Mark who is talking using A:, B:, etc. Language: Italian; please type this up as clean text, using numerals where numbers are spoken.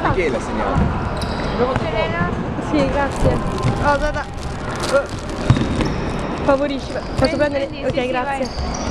A: Michele ha segnato.
B: Serena?
C: Sì, grazie. Oh, aspetta. Favorisci. Posso prendere?
B: Prendi,
C: Ok,
B: sì,
C: grazie.
B: vai.